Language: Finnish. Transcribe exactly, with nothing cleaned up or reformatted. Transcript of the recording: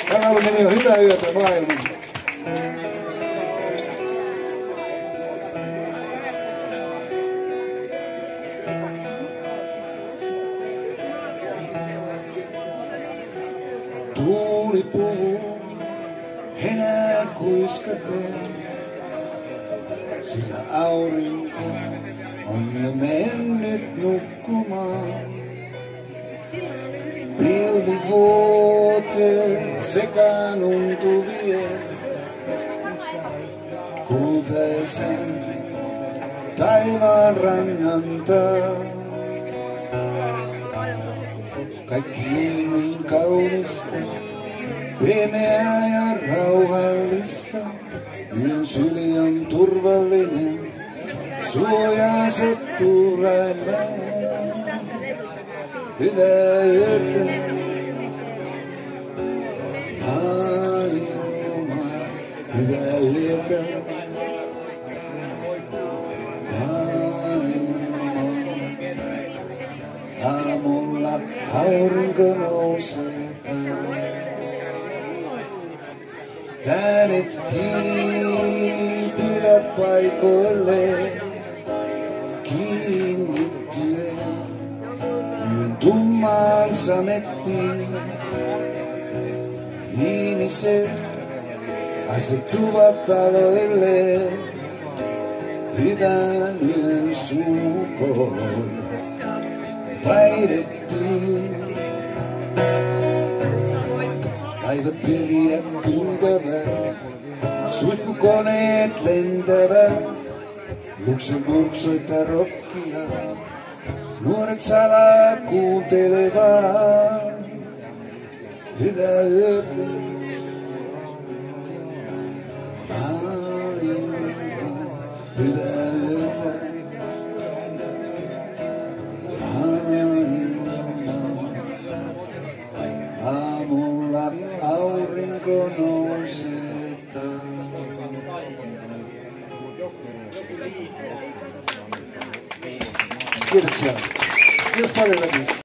Tämä laulun nimi on Hyvää yötä maailma. Tuuli puhuu, enää kuiskaten, sillä aurinko on jo mennyt nukkumaan. Pilvi vuoteen sekaantuntuvien kultaisen taivaan rannantaa. Kaikki on niin kaunista, pimeää ja rauhallista. Yön syli on turvallinen, suojaansa tuulailla. Hyvää yötä, maailma, hyvää yötä, maailma. Aamulla aurinko nousee äänet hiipivät paikoilleen kiinnittyen yön tummaan samettiin. Ihmiset asettuvat taloilleen hyvän yön suukoin vaihdettiin. Laivat periä kyntävät, suihkukoneet lentävät. Luxemburg soittaa rockia, nuoret salaa kuuntelevat. Hyvää yötä, maailma, hyvää yötä, maailma. Aamulla aurinko nousee taas. Kiitoksia. Kiitos paljon.